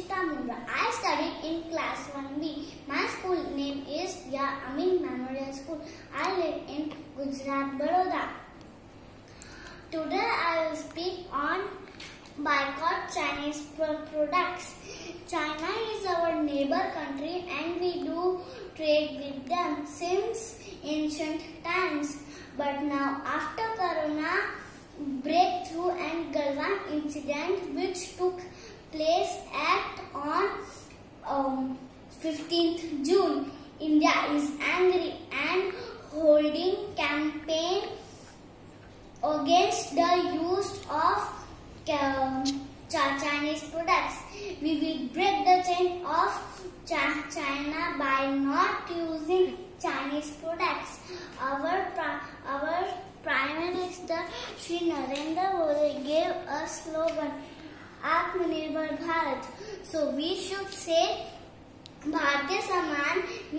I studied in class 1B. My school name is Amin Memorial School. I live in Gujarat, Baroda. Today I will speak on boycott Chinese products. China is our neighbor country and we do trade with them since ancient times. But now after Corona breakthrough and Galwan incident which took place on 15th June, India is angry and holding campaign against the use of Chinese products. We will break the chain of China by not using Chinese products. Our Prime Minister Shri Narendra Modi gave a slogan, Atmanirbhar Bharat. So we should say Bharatiya Saman